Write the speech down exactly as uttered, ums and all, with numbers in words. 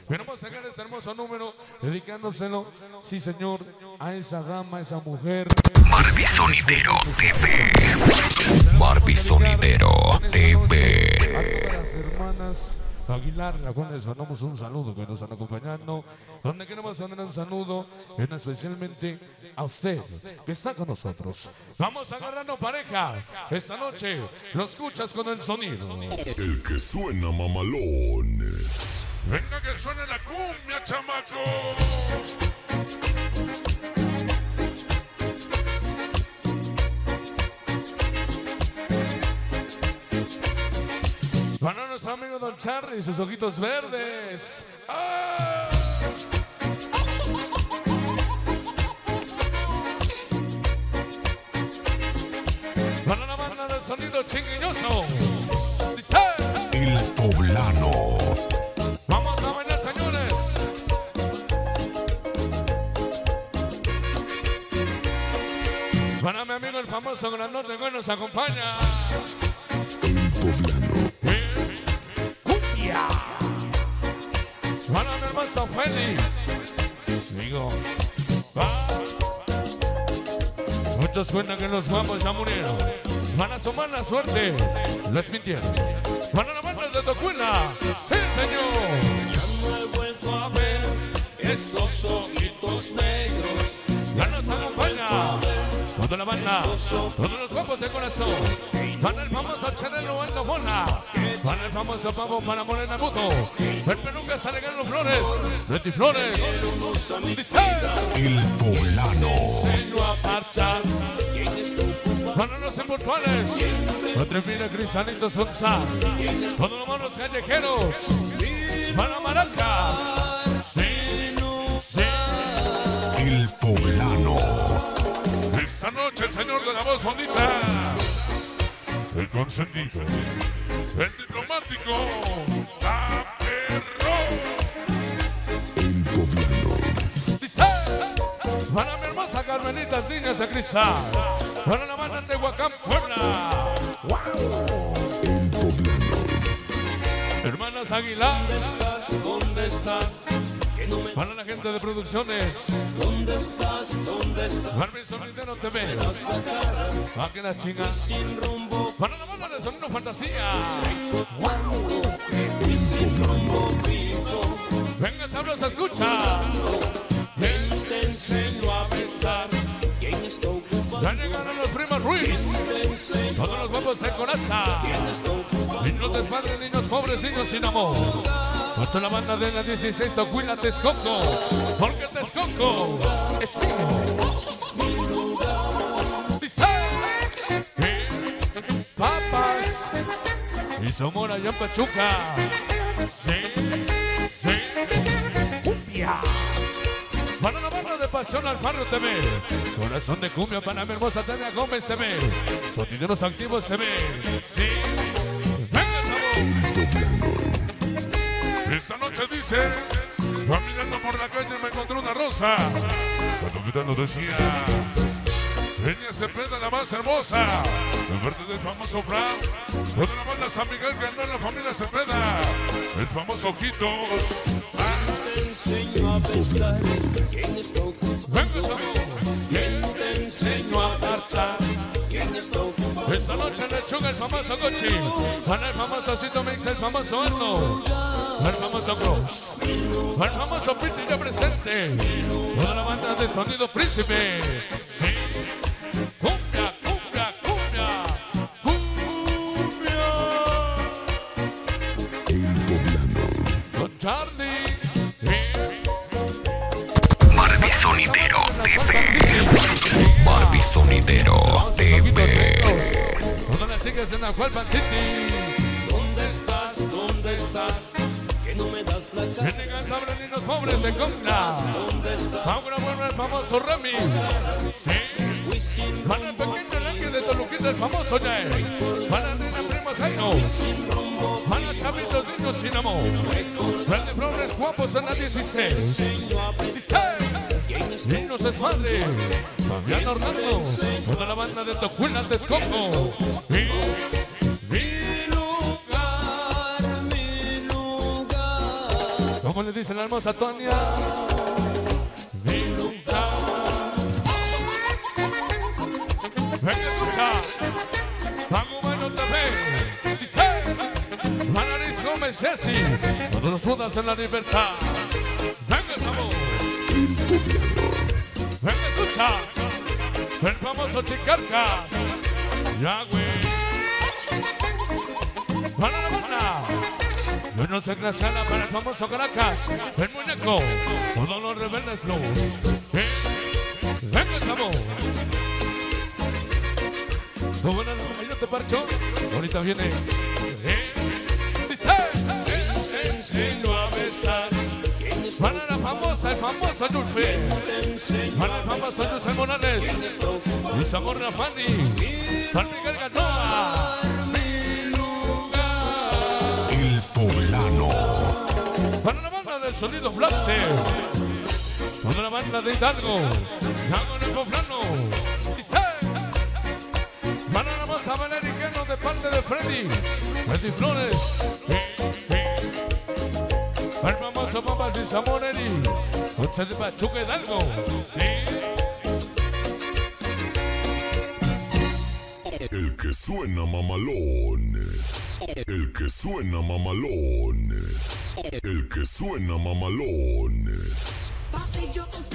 Queremos sacar este hermoso número dedicándoselo, sí señor, a esa dama, a esa mujer. Barbie Sonidero T V. Barbie Sonidero T V. A todas las hermanas Aguilar, a las cuales les mandamos un saludo que nos están acompañando, donde queremos mandar un saludo en especialmente a usted que está con nosotros. Vamos agarrando pareja esta noche, lo escuchas con el sonido. El que suena mamalón. Venga que suene la cumbia, chamaco. Para nuestro amigo Don Charlie y sus ojitos verdes. ¡Ah! Para la banda de sonido chinguilloso. Dice: El Poblano. vamos a bailar, señores. Para mi amigo el famoso Granote que nos acompaña. El Poblano. ¡Cumbia! Para mi hermoso Félix. Digo, va. Muchos cuentan que los guapos ya murieron. Van a sumar la suerte. Les mintieron. Para la banda de Tocuela. ¡Sí, señor! Ya no he vuelto a ver esos ojitos negros. Ya nos acompaña toda la banda, todos los guapos de corazón. Para el famoso Chanelo Aldo Mona. Para el famoso Pavo para Morena Buto. El peluca sale los Flores. Betty Flores. Dice: El Poblano. Enseño a marchar. para los inmortales. Atrevida Cristalitos González. Todos los manos callejeros. Para Maracas. Sí, sí. El Poblano. Esta noche el señor de la voz bonita, el consentido, el diplomático, la perro. El Poblano. Dice: para mi hermosa Carmenitas Niñas de Cristal. Para la banda de Huacán, Puebla. El Poblano. Hermanas Aguilar. ¿Dónde estás? ¿Dónde estás? Que no me... Para la gente de producciones. ¿Dónde estás? ¿Dónde estás? Barbie Sonidero T V. ¿A que las chingas? Sin rumbo. Para la banda de Sonido Fantasía. El Poblano. Venga, sabrosa, escucha. Ven, te enseño a besar. ¿Quién está ocupado? Ya llegaron los primos Ruiz. Te enseño Todos los guapos de coraza. Niños desmadres, niños pobres, niños sin amor. Hasta la banda de la dieciséis, Tocuila, Texcoco. Porque Texcoco es mío. Dice: eh, papas y Zamora allá en Pachuca. Sí, sí. Cumbia. Para la banda de Pasión al Barrio T V. Corazón de cumbia para mi hermosa Tania Gómez T V. Sonideros Activos T V. Sí. Venga, sabor. El Poblano. Esta noche dice, caminando por la calle me encontré una rosa. Cuando gritando decía, Peña Cepeda la más hermosa. En verde del famoso Fran. Toda la banda San Miguel que anda en la familia Cepeda. El famoso Ojitos. te enseño a besar. ¿Quién está ocupado? Venga, sabor. ¿Quién te enseño a marchar? ¿Quién está ocupado? Esta noche lechuga el famoso Cochi. Para el famoso Cito Mix, el famoso Arno. El famoso Cross. El famoso Piti ya presente. Toda la banda de Sonido Príncipe. Sí. Cumbia, cumbia, cumbia. Cumbia. El Poblano. Con Charlie. Barbie Sonidero T V. Barbie Sonidero T V. Todas las chicas en Acualpan City. ¿Dónde estás? ¿Dónde estás? Que no me das la cara. Vengan sobre niños pobres de Conca. ¿Dónde estás? Ahora vuelve el famoso Remy. Sí. Fui sin Para el pequeño Lanque de Toluquita, el famoso Jay. Para el nena primos años. Para chavitos niños sin amor. El de flores guapos en la dieciséis. dieciséis. Niños desmadre. Fabián Orlando. Toda la banda de Tocuila, Texcoco. Y mi lugar, mi lugar. Como le dice la hermosa Tonia. Mi lugar. Venga, escucha. Pago Bueno T V. Dice. Manaris Gómez Jessy. Todos los bodas en la libertad. Venga, estamos. El poblano. Venga, escucha. El famoso Chicarcas. Ya, güey. Para la banda. Yo no sé Graciana para el famoso Caracas. El muñeco. Todos los rebeldes blues. ¿Eh? Venga, estamos. ¿Cómo no? Yo te parcho. Ahorita viene. ¿Eh? Dice. Te enseño a besar. Para la famosa, el famoso Yulfi. Para el famoso Yusel Morales. Y Zamor Rafani. Para Miguel Ganoa. El poblano. Para la banda del sonido Blaster. Para la banda de Hidalgo. Hago en el poblano. Dice. Para la moza Valeriano de parte de Freddy. Freddy Flores. El famoso Papas y Samoneri. Once de Pachuca Hidalgo. Sí. El que suena mamalón. El que suena mamalón. El que suena mamalón. Papi, yo